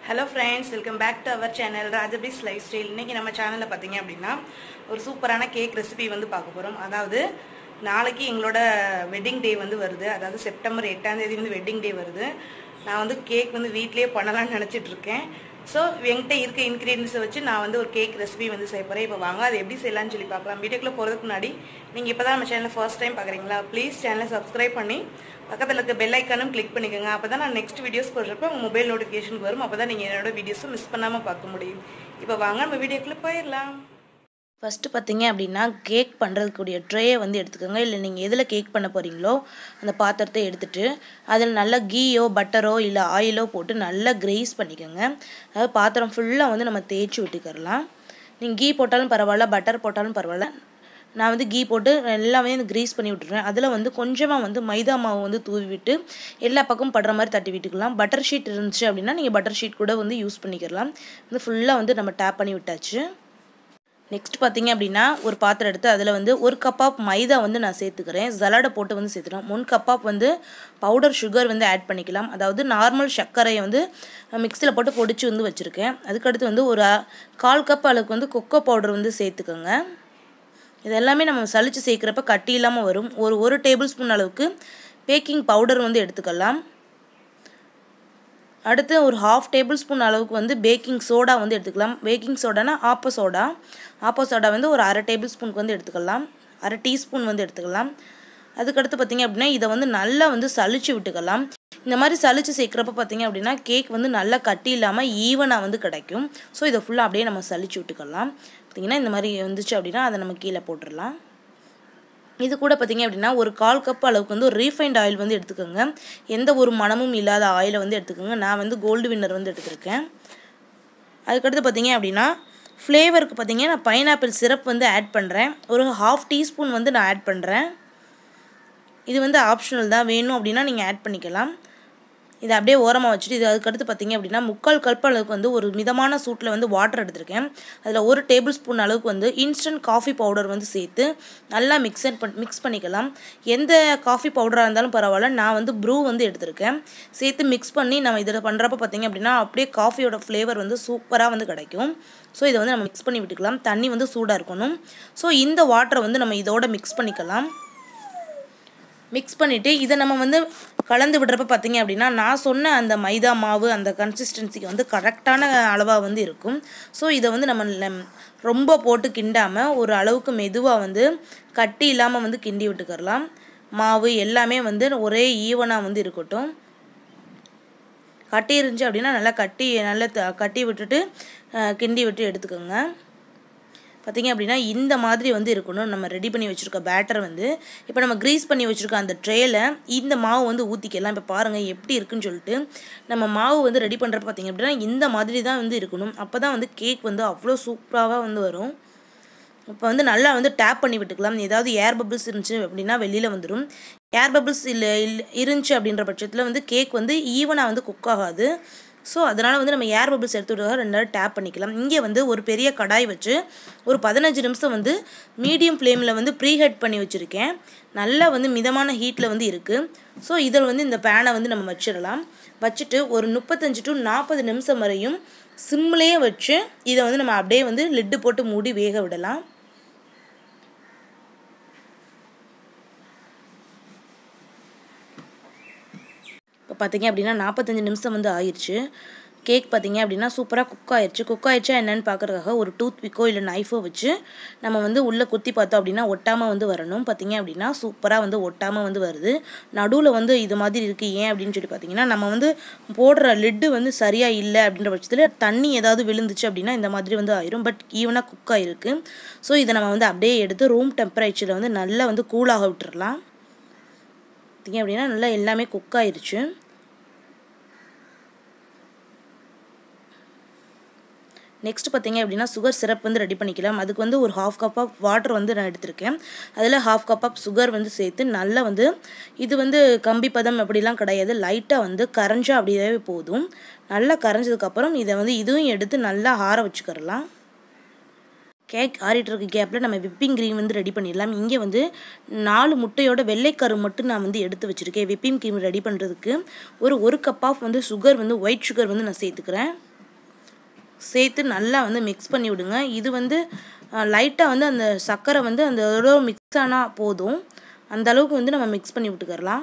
Hello friends, welcome back to our channel Rajabee's Lifestyle. இன்னைக்கு நம்ம சேனல்ல பாத்தீங்க அப்படினா ஒரு சூப்பரான கேக் ரெசிபி வந்து பார்க்க போறோம். அதாவது நாளைக்கு எங்களோட வெட்டிங் டே வந்து வருது. அதாவது செப்டம்பர் 8ஆம் தேதி வந்து வெட்டிங் டே வருது. நான் வந்து கேக் வந்து வீட்லயே பண்ணலாம்னு நினைச்சிட்டு இருக்கேன். சோ என்கிட்ட இருக்க இன்கிரிடியன்ட்ஸ் வச்சு நான் வந்து ஒரு கேக் ரெசிபி வந்து செய்ய போறேன். இப்போ வாங்க அது எப்படி செய்யலாம்னு சொல்லி பார்க்கலாம். வீடியோக்குள்ள போறதுக்கு முன்னாடி நீங்க இப்பதான் நம்ம சேனலை ஃபர்ஸ்ட் டைம் பார்க்கறீங்களா? ப்ளீஸ் சேனலை சப்ஸ்கிரைப் பண்ணி பக்கத்துல இருக்க பெல் ஐகானும் கிளிக் பண்ணிக்கோங்க. அப்பதான் நான் நெக்ஸ்ட் வீடியோஸ் போடுறப்ப உங்க மொபைல் நோட்டிஃபிகேஷன் வரும். அப்பதான் நீங்க என்னோட வீடியோஸ் மிஸ் பண்ணாம பார்க்க முடியும். இப்போ வாங்க நம்ம வீடியோக்குள்ள போயிடலாம். ஃபர்ஸ்ட் பார்த்தீங்க அப்படின்னா கேக் பண்ணுறதுக்குரிய ட்ரேயை வந்து எடுத்துக்கோங்க. இல்லை நீங்கள் எதில் கேக் பண்ண போகிறீங்களோ அந்த பாத்திரத்தை எடுத்துகிட்டு அதில் நல்லா கீயோ பட்டரோ இல்லை ஆயிலோ போட்டு நல்லா கிரேஸ் பண்ணிக்கோங்க. அதாவது பாத்திரம் ஃபுல்லாக வந்து நம்ம தேய்ச்சி விட்டுக்கிறலாம். நீங்கள் கீ போட்டாலும் பரவாயில்ல, பட்டர் போட்டாலும் பரவாயில்ல. நான் வந்து கீ போட்டு எல்லாமே வந்து கிரீஸ் பண்ணி விட்டுருவேன். அதில் வந்து கொஞ்சமாக வந்து மைதா மாவு வந்து தூவி விட்டு எல்லா பக்கமும் படுற மாதிரி தட்டி விட்டுக்கலாம். பட்டர் ஷீட் இருந்துச்சு அப்படின்னா நீங்கள் பட்டர் ஷீட் கூட வந்து யூஸ் பண்ணிக்கலாம். வந்து ஃபுல்லாக வந்து நம்ம டேப் பண்ணி விட்டாச்சு. நெக்ஸ்ட் பார்த்தீங்க அப்படின்னா ஒரு பாத்திரம் எடுத்து அதில் வந்து 1 கப் ஆஃப் மைதா வந்து நான் சேர்த்துக்கிறேன். ஜலாடை போட்டு வந்து சேர்த்துக்கிறேன். 1 கப் ஆஃப் வந்து பவுடர் சுகர் வந்து ஆட் பண்ணிக்கலாம். அதாவது நார்மல் சர்க்கரையை வந்து மிக்ஸியில் போட்டு பொடிச்சு வந்து வச்சுருக்கேன். அதுக்கடுத்து வந்து ஒரு 1/4 கப் அளவுக்கு வந்து கொக்கோ பவுடர் வந்து சேர்த்துக்கோங்க. இது எல்லாமே நம்ம சலிச்சு சேர்க்குறப்ப கட்டி இல்லாமல் வரும். ஒரு டேபிள் ஸ்பூன் அளவுக்கு பேக்கிங் பவுடர் வந்து எடுத்துக்கலாம். அடுத்து ஒரு 1/2 டேபிள் ஸ்பூன் அளவுக்கு வந்து பேக்கிங் சோடா வந்து எடுத்துக்கலாம். பேக்கிங் சோடானா ஆப்போ சோடா வந்து ஒரு 1/2 டேபிள் ஸ்பூனுக்கு வந்து எடுத்துக்கலாம். 1/2 டீஸ்பூன் வந்து எடுத்துக்கலாம். அதுக்கடுத்து பார்த்திங்க அப்படின்னா இதை வந்து நல்லா வந்து சலிச்சு விட்டுக்கலாம். இந்த மாதிரி சலிச்சு சேர்க்குறப்ப பார்த்திங்க அப்படின்னா கேக் வந்து நல்லா கட்டி இல்லாமல் ஈவனாக வந்து கிடைக்கும். ஸோ இதை ஃபுல்லாக அப்படியே நம்ம சலிச்சு விட்டுக்கலாம். பார்த்திங்கன்னா இந்த மாதிரி வந்துச்சு அப்படின்னா அதை நம்ம கீழே போட்டுடலாம். இது கூட பார்த்திங்க அப்படின்னா ஒரு 1/4 கப் அளவுக்கு வந்து ஒரு ரீஃபைண்ட் ஆயில் வந்து எடுத்துக்கோங்க. எந்த ஒரு மணமும் இல்லாத ஆயிலை வந்து எடுத்துக்கோங்க. நான் வந்து கோல்டு வின்னர் வந்து எடுத்துருக்கேன். அதுக்கடுத்து பார்த்திங்க அப்படின்னா ஃப்ளேவருக்கு பார்த்திங்கன்னா நான் பைனாப்பிள் சிரப் வந்து ஆட் பண்ணுறேன். ஒரு 1/2 டீஸ்பூன் வந்து நான் ஆட் பண்ணுறேன். இது வந்து ஆப்ஷனல் தான், வேணும் அப்படின்னா நீங்கள் ஆட் பண்ணிக்கலாம். இதை அப்படியே ஓரமாக வச்சுட்டு இது அதுக்கடுத்து பார்த்திங்க அப்படின்னா 3/4 கப் அளவுக்கு வந்து ஒரு மிதமான சூட்டில் வந்து வாட்டர் எடுத்திருக்கேன். அதில் 1 டேபிள் ஸ்பூன் அளவுக்கு வந்து இன்ஸ்டன்ட் காஃபி பவுடர் வந்து சேர்த்து நல்லா மிக்ஸ் பண்ணிக்கலாம். எந்த காஃபி பவுடராக இருந்தாலும் பரவாயில்ல, நான் வந்து ப்ரூ வந்து எடுத்திருக்கேன். சேர்த்து மிக்ஸ் பண்ணி நம்ம இதில் பண்ணுறப்ப பார்த்திங்க அப்படின்னா அப்படியே காஃபியோட ஃப்ளேவர் வந்து சூப்பராக வந்து கிடைக்கும். ஸோ இதை வந்து நம்ம மிக்ஸ் பண்ணி விட்டுக்கலாம். தண்ணி வந்து சூடாக இருக்கணும். ஸோ இந்த வாட்டரை வந்து நம்ம இதோட மிக்ஸ் பண்ணிக்கலாம். மிக்ஸ் பண்ணிவிட்டு இதை நம்ம வந்து கலந்து விடுறப்ப பார்த்திங்க அப்படின்னா நான் சொன்ன அந்த மைதா மாவு அந்த கன்சிஸ்டன்சிக்கு வந்து கரெக்டான அளவாக வந்து இருக்கும். ஸோ இதை வந்து நம்ம ரொம்ப போட்டு கிண்டாமல் ஒரு அளவுக்கு மெதுவாக வந்து கட்டி இல்லாமல் வந்து கிண்டி விட்டுக்கிறலாம். மாவு எல்லாமே வந்து ஒரே ஈவனாக வந்து இருக்கட்டும். கட்டி இருந்துச்சு அப்படின்னா நல்லா கட்டி விட்டுட்டு கிண்டி விட்டு எடுத்துக்கோங்க. பார்த்திங்க அப்படின்னா இந்த மாதிரி வந்து இருக்கணும். நம்ம ரெடி பண்ணி வச்சுருக்க பேட்டர் வந்து இப்போ நம்ம க்ரீஸ் பண்ணி வச்சுருக்க அந்த ட்ரேயில் இந்த மாவு வந்து ஊற்றிக்கலாம். இப்போ பாருங்கள் எப்படி இருக்குன்னு சொல்லிட்டு. நம்ம மாவு வந்து ரெடி பண்ணுறப்ப பார்த்திங்க அப்படின்னா இந்த மாதிரி தான் வந்து இருக்கணும். அப்போ தான் வந்து கேக் வந்து அவ்வளோ சூப்பராக வந்து வரும். இப்போ வந்து நல்லா வந்து டேப் பண்ணி விட்டுக்கலாம். ஏதாவது ஏர் பபிள்ஸ் இருந்துச்சு அப்படின்னா வெளியில் வந்துடும். ஏர் பபிள்ஸ் இல்லை இருந்துச்சு அப்படின்ற பட்சத்தில் வந்து கேக் வந்து ஈவனாக வந்து குக் ஆகாது. ஸோ அதனால் வந்து நம்ம ஏர் பபிள்ஸ் எடுத்துகிட்டு 2 நேரம் டேப் பண்ணிக்கலாம். இங்கே வந்து ஒரு பெரிய கடாய் வச்சு ஒரு 15 நிமிஷம் வந்து மீடியம் ஃப்ளேமில் வந்து ப்ரீஹீட் பண்ணி வச்சுருக்கேன். நல்லா வந்து மிதமான ஹீட்டில் வந்து இருக்குது. ஸோ இதில் வந்து இந்த பேனை வந்து நம்ம வச்சிடலாம். வச்சுட்டு ஒரு 35 to 40 நிமிஷம் வரையும் சிம்லேயே வச்சு இதை வந்து நம்ம அப்படியே வந்து லிட்டு போட்டு மூடி வேக விடலாம். இப்போ பார்த்திங்க அப்படின்னா 45 நிமிஷம் வந்து ஆயிடுச்சு. கேக் பார்த்திங்க அப்படின்னா சூப்பராக குக் ஆயிடுச்சா என்னென்னு பார்க்குறதுக்காக ஒரு டூத் பிக்கோ இல்லை நைஃபோ வச்சு நம்ம வந்து உள்ளே குத்தி பார்த்தோம் அப்படின்னா ஒட்டாமல் வந்து வரணும். பார்த்திங்க அப்படின்னா சூப்பராக வந்து ஒட்டாமல் வந்து வருது. நடுவில் வந்து இது மாதிரி இருக்குது. ஏன் அப்படின்னு சொல்லி பார்த்திங்கன்னா நம்ம வந்து போடுற லிட்டு வந்து சரியாக இல்லை அப்படின்ற பட்சத்தில் தண்ணி ஏதாவது விழுந்துச்சு அப்படின்னா இந்த மாதிரி வந்து ஆயிரும். பட் ஈவனாக குக் ஆகிருக்கு. ஸோ இதை நம்ம வந்து அப்படியே எடுத்து ரூம் டெம்பரேச்சரில் வந்து நல்லா வந்து கூலாக விட்டுறலாம். பார்த்திங்க அப்படின்னா நல்லா எல்லாமே குக் ஆயிடுச்சு. நெக்ஸ்ட் பார்த்திங்க அப்படின்னா சுகர் சிரப் வந்து ரெடி பண்ணிக்கலாம். அதுக்கு வந்து ஒரு 1/2 கப் ஆஃப் வாட்டர் வந்து நான் எடுத்திருக்கேன். அதில் 1/2 கப் ஆஃப் சுகர் வந்து சேர்த்து நல்லா வந்து இது வந்து கம்பி பதம் அப்படிலாம் கிடையாது, லைட்டாக வந்து கரைஞ்சா அப்படியே போதும். நல்லா கரைஞ்சதுக்கப்புறம் இதை வந்து இதுவும் எடுத்து நல்லா ஆற வச்சுக்கிறலாம். கேக் ஆறிட்டு இருக்க கேப்பில் நம்ம விப்பிங் க்ரீம் வந்து ரெடி பண்ணிடலாம். இங்கே வந்து 4 முட்டையோட வெள்ளைக்கரு மட்டும் நான் வந்து எடுத்து வச்சுருக்கேன். விப்பிங் க்ரீம் ரெடி பண்ணுறதுக்கு ஒரு கப் ஆஃப் வந்து சுகர் வந்து ஒயிட் சுகர் வந்து நான் சேர்த்துக்கிறேன். சேர்த்து நல்லா வந்து மிக்ஸ் பண்ணி விடுங்க. இது வந்து லைட்டாக வந்து அந்த சர்க்கரை வந்து அந்த இதோட மிக்ஸ் ஆனால் போதும், அந்த அளவுக்கு வந்து நம்ம மிக்ஸ் பண்ணி விட்டுக்கரலாம்.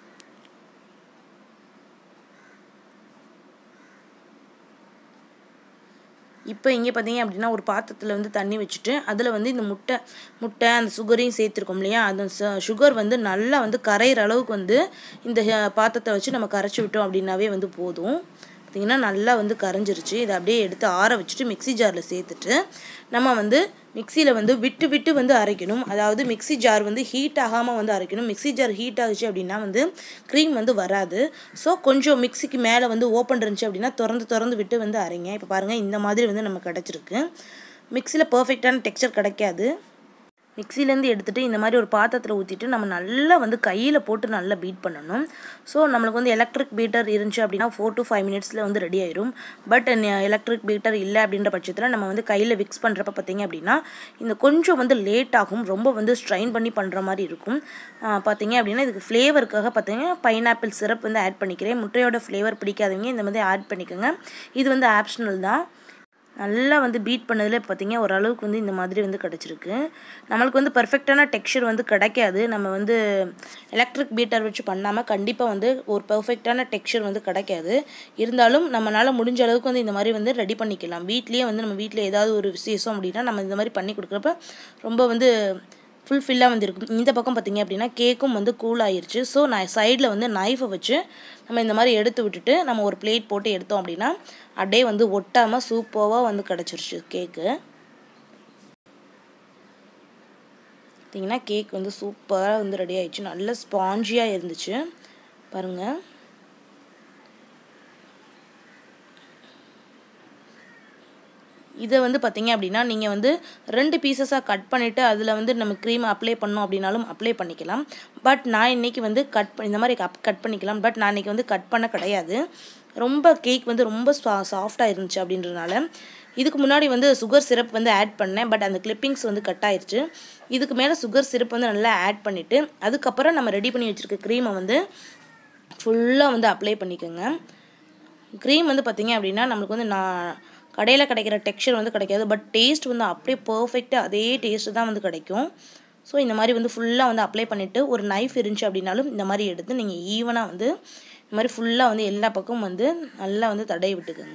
இப்போ இங்கே பார்த்தீங்க அப்படின்னா ஒரு பாத்திரத்தில் வந்து தண்ணி வச்சுட்டு அதில் வந்து இந்த முட்டை அந்த சுகரையும் சேர்த்துருக்கோம் இல்லையா, அந்த சுகர் வந்து நல்லா வந்து கரையிற அளவுக்கு வந்து இந்த பாத்திரத்தை வச்சு நம்ம கரைச்சி விட்டோம் அப்படின்னாவே வந்து போதும். பார்த்திங்கன்னா நல்லா வந்து கரைஞ்சிருச்சு. இதை அப்படியே எடுத்து ஆற வச்சுட்டு மிக்ஸி ஜாரில் சேர்த்துட்டு நம்ம வந்து மிக்சியில் வந்து விட்டு விட்டு வந்து அரைக்கணும். அதாவது மிக்ஸி ஜார் வந்து ஹீட் ஆகாமல் வந்து அரைக்கணும். மிக்ஸி ஜார் ஹீட் ஆகுச்சு அப்படின்னா வந்து க்ரீம் வந்து வராது. ஸோ கொஞ்சம் மிக்ஸிக்கு மேலே வந்து ஓப்பன் இருந்துச்சு அப்படின்னா திறந்து விட்டு வந்து அரைங்க. இப்போ பாருங்கள் இந்த மாதிரி வந்து நமக்கு கிடச்சிருக்கு. மிக்ஸியில் பர்ஃபெக்டான டெக்ஸ்சர் கிடைக்காது. மிக்ஸிலேருந்து எடுத்துகிட்டு இந்த மாதிரி ஒரு பாத்திரத்தில் ஊற்றிட்டு நம்ம நல்லா வந்து கையில் போட்டு நல்லா பீட் பண்ணணும். ஸோ நம்மளுக்கு வந்து எலக்ட்ரிக் பீட்டர் இருந்துச்சு அப்படின்னா 4 to 5 minutes வந்து ரெடி ஆயிரும். பட் எலக்ட்ரிக் பீட்டர் இல்லை அப்படின்ற பட்சத்தில் நம்ம வந்து கையில் மிக்ஸ் பண்ணுறப்ப பார்த்திங்க அப்படின்னா இந்த கொஞ்சம் வந்து லேட் ஆகும், ரொம்ப வந்து ஸ்ட்ரைன் பண்ணி பண்ணுற மாதிரி இருக்கும். பார்த்திங்க அப்படின்னா இதுக்கு ஃப்ளேவருக்காக பார்த்திங்கன்னா பைனாப்பிள் சிரப் வந்து ஆட் பண்ணிக்கிறேன். முட்டையோட ஃப்ளேவர் பிடிக்காதவங்க இந்த மாதிரி ஆட் பண்ணிக்கோங்க. இது வந்து ஆப்ஷனல் தான். நல்லா வந்து பீட் பண்ணதில் பார்த்திங்க ஓரளவுக்கு வந்து இந்த மாதிரி வந்து கிடச்சிருக்கு. நம்மளுக்கு வந்து பர்ஃபெக்டான டெக்ஸ்சர் வந்து கிடைக்காது. நம்ம வந்து எலக்ட்ரிக் பீட்டர் வச்சு பண்ணாமல் கண்டிப்பாக வந்து ஒரு பர்ஃபெக்டான டெக்ஸ்சர் வந்து கிடைக்காது. இருந்தாலும் நம்மளால் முடிஞ்ச அளவுக்கு வந்து இந்த மாதிரி வந்து ரெடி பண்ணிக்கலாம். வீட்லேயே வந்து நம்ம வீட்டில் ஏதாவது ஒரு விசேஷம் அப்படின்னா நம்ம இந்த மாதிரி பண்ணி கொடுக்குறப்ப ரொம்ப வந்து ஃபுல்ஃபில்லாக வந்து இருக்கும். இந்த பக்கம் பார்த்திங்க அப்படின்னா கேக்கும் வந்து கூல் ஆயிடுச்சு. ஸோ நான் சைடில் வந்து நைஃபை வச்சு நம்ம இந்த மாதிரி எடுத்து விட்டுட்டு நம்ம ஒரு பிளேட் போட்டு எடுத்தோம் அப்படின்னா அப்படியே வந்து ஒட்டாமல் சூப்பராக வந்து கிடச்சிருச்சு கேக்கு. பார்த்திங்கன்னா கேக் வந்து சூப்பராக வந்து ரெடி ஆயிடுச்சு. நல்ல ஸ்பாஞ்சியாக இருந்துச்சு பாருங்கள். இதை வந்து பார்த்திங்க அப்படின்னா நீங்கள் வந்து 2 பீசஸாக கட் பண்ணிவிட்டு அதில் வந்து நம்ம க்ரீம் அப்ளை பண்ணோம் அப்படின்னாலும் அப்ளை பண்ணிக்கலாம். பட் நான் இன்றைக்கி வந்து இந்த மாதிரி கட் பண்ணிக்கலாம். பட் நான் இன்றைக்கி வந்து கட் பண்ண கிடையாது. ரொம்ப கேக் வந்து ரொம்ப சாஃப்டாக இருந்துச்சு அப்படின்றதுனால இதுக்கு முன்னாடி வந்து சுகர் சிரப் வந்து ஆட் பண்ணேன். பட் அந்த கிளிப்பிங்ஸ் வந்து கட் ஆயிடுச்சு. இதுக்கு மேலே சுகர் சிரப் வந்து நல்லா ஆட் பண்ணிவிட்டு அதுக்கப்புறம் நம்ம ரெடி பண்ணி வச்சுருக்க க்ரீமை வந்து ஃபுல்லாக வந்து அப்ளை பண்ணிக்கோங்க. க்ரீம் வந்து பார்த்திங்க அப்படின்னா நம்மளுக்கு வந்து கடையில் கிடைக்கிற டெக்ஸ்சர் வந்து கிடைக்காது. பட் டேஸ்ட் வந்து அப்படியே பர்ஃபெக்டாக அதே டேஸ்ட்டு தான் வந்து கிடைக்கும். ஸோ இந்த மாதிரி வந்து ஃபுல்லாக வந்து அப்ளை பண்ணிவிட்டு ஒரு நைஃப் இருந்துச்சு அப்படின்னாலும் இந்த மாதிரி எடுத்து நீங்கள் ஈவனாக வந்து இந்த மாதிரி ஃபுல்லாக வந்து எல்லா பக்கமும் வந்து நல்லா வந்து தடவி விட்டுக்குங்க.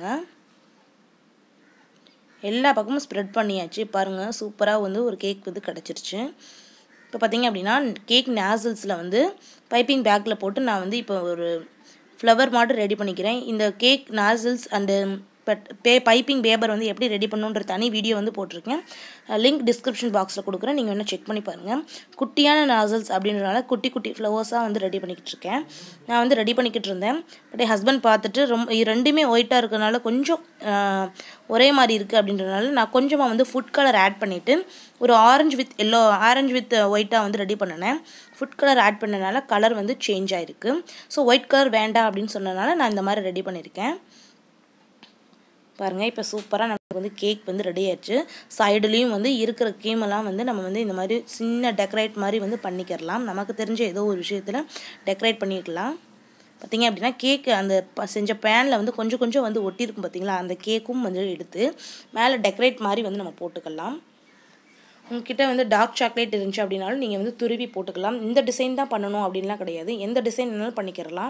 எல்லா பக்கமும் ஸ்ப்ரெட் பண்ணியாச்சு. பாருங்கள் சூப்பராக வந்து ஒரு கேக் வந்து கிடச்சிருச்சு. இப்போ பார்த்திங்க அப்படின்னா கேக் நாசல்ஸில் வந்து பைப்பிங் பேக்கில் போட்டு நான் வந்து இப்போ ஒரு ஃப்ளவர் மாதிரி ரெடி பண்ணிக்கிறேன். இந்த cake nozzles and piping paper வந்து எப்படி ரெடி பண்ணுன்ற தனி வீடியோ வந்து போட்டிருக்கேன். லிங்க் டிஸ்கிரிப்ஷன் பாக்ஸில் கொடுக்குறேன். நீங்கள் வேணால் செக் பண்ணி பாருங்கள். குட்டியான நாசல்ஸ் அப்படின்றனால குட்டி குட்டி ஃப்ளவர்ஸாக வந்து ரெடி பண்ணிக்கிட்டு இருக்கேன். நான் வந்து ரெடி பண்ணிக்கிட்டு இருந்தேன். பட் என் ஹஸ்பண்ட் பார்த்துட்டு ரெண்டுமே ஒயிட்டாக இருக்கிறதுனால கொஞ்சம் ஒரே மாதிரி இருக்குது அப்படின்றனால நான் கொஞ்சமாக வந்து ஃபுட் கலர் ஆட் பண்ணிவிட்டு ஒரு ஆரஞ்சு வித் ஒயிட்டாக வந்து ரெடி பண்ணினேன். ஃபுட் கலர் ஆட் பண்ணனால கலர் வந்து சேஞ்ச் ஆகிருக்கு. ஸோ ஒயிட் கலர் வேண்டாம் அப்படின்னு சொன்னனால நான் இந்த மாதிரி ரெடி பண்ணியிருக்கேன். பாருங்கள் இப்போ சூப்பராக நமக்கு வந்து கேக் வந்து ரெடி ஆயிடுச்சு. சைடுலேயும் வந்து இருக்கிற க்ரீமெல்லாம் வந்து நம்ம வந்து இந்த மாதிரி சின்ன டெக்கரேட் மாதிரி வந்து பண்ணிக்கிறலாம். நமக்கு தெரிஞ்ச ஏதோ ஒரு விஷயத்தில் டெக்கரேட் பண்ணிக்கலாம். பார்த்திங்க அப்படின்னா கேக்கு அந்த செஞ்ச பேனில் வந்து கொஞ்சம் வந்து ஒட்டியிருக்கும் பார்த்திங்களா, அந்த கேக்கும் வந்து எடுத்து மேலே டெக்கரேட் மாதிரி வந்து நம்ம போட்டுக்கலாம். உங்ககிட்ட வந்து டார்க் சாக்லேட் இருந்துச்சு அப்படின்னாலும் நீங்கள் வந்து துருவி போட்டுக்கலாம். இந்த டிசைன் தான் பண்ணணும் அப்படின்லாம் கிடையாது, எந்த டிசைன் வேணாலும் பண்ணிக்கிறலாம்.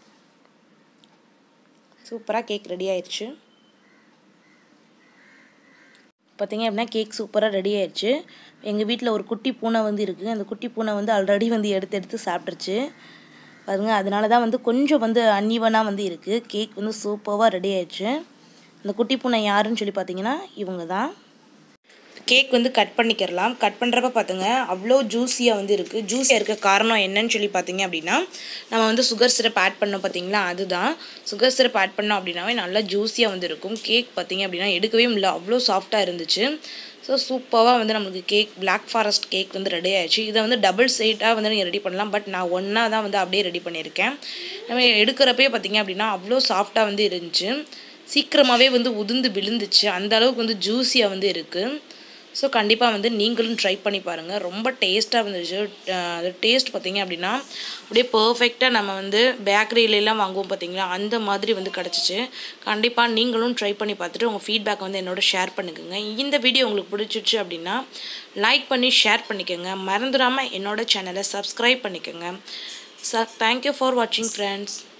சூப்பராக கேக் ரெடி ஆயிடுச்சு. பார்த்திங்க அப்படின்னா கேக் சூப்பராக ரெடி ஆயிடுச்சு. எங்கள் வீட்டில் ஒரு குட்டி பூனை வந்து இருக்குது. அந்த குட்டி பூனை வந்து ஆல்ரெடி வந்து எடுத்து சாப்பிட்ருச்சு பாருங்கள். அதனால தான் வந்து கொஞ்சம் வந்து அன்ஈவனாக வந்து இருக்குது. கேக் வந்து சூப்பராக ரெடி ஆயிடுச்சு. அந்த குட்டி பூனை யாருன்னு சொல்லி பார்த்தீங்கன்னா இவங்க தான். கேக் வந்து கட் பண்ணிக்கிறலாம். கட் பண்ணுறப்ப பார்த்துங்க அவ்வளோ ஜூஸியாக வந்து இருக்குது. ஜூஸியாக இருக்க காரணம் என்னன்னு சொல்லி பார்த்தீங்க அப்படின்னா நம்ம வந்து சுகர் சிரப் ஆட் பண்ணோம் பார்த்தீங்களா, அதுதான். சுகர் சிரப் ஆட் பண்ணோம் அப்படின்னாவே நல்லா ஜூஸியாக வந்து இருக்கும். கேக் பார்த்தீங்க அப்படின்னா எடுக்கவே முடியல, அவ்வளோ சாஃப்டாக இருந்துச்சு. ஸோ சூப்பராக வந்து நம்மளுக்கு கேக் பிளாக் ஃபாரஸ்ட் கேக் வந்து ரெடி ஆயிடுச்சு. இதை வந்து டபுள் சைட்டாக வந்து நீங்கள் ரெடி பண்ணலாம். பட் நான் ஒன்றா தான் வந்து அப்படியே ரெடி பண்ணியிருக்கேன். நம்ம எடுக்கிறப்பே பார்த்தீங்க அப்படின்னா அவ்வளோ சாஃப்டாக வந்து இருந்துச்சு. சீக்கிரமாகவே வந்து உதிர்ந்து விழுந்துச்சு. அந்த அளவுக்கு வந்து ஜூஸியாக வந்து இருக்குது. ஸோ கண்டிப்பாக வந்து நீங்களும் ட்ரை பண்ணி பாருங்கள். ரொம்ப டேஸ்ட்டாக இருந்துச்சு. அது டேஸ்ட் பார்த்திங்க அப்படின்னா அப்படியே பர்ஃபெக்டாக நம்ம வந்து பேக்கரியிலலாம் வாங்குவோம் பார்த்திங்களா, அந்த மாதிரி வந்து கிடச்சிச்சு. கண்டிப்பாக நீங்களும் ட்ரை பண்ணி பார்த்துட்டு உங்கள் ஃபீட்பேக் வந்து என்னோட ஷேர் பண்ணிக்கோங்க. இந்த வீடியோ உங்களுக்கு பிடிச்சிச்சு அப்படின்னா லைக் பண்ணி ஷேர் பண்ணிக்கோங்க. மறந்துடாமல் என்னோட சேனலை சப்ஸ்கிரைப் பண்ணிக்கோங்க. தேங்க்யூ ஃபார் வாட்சிங் ஃப்ரெண்ட்ஸ்.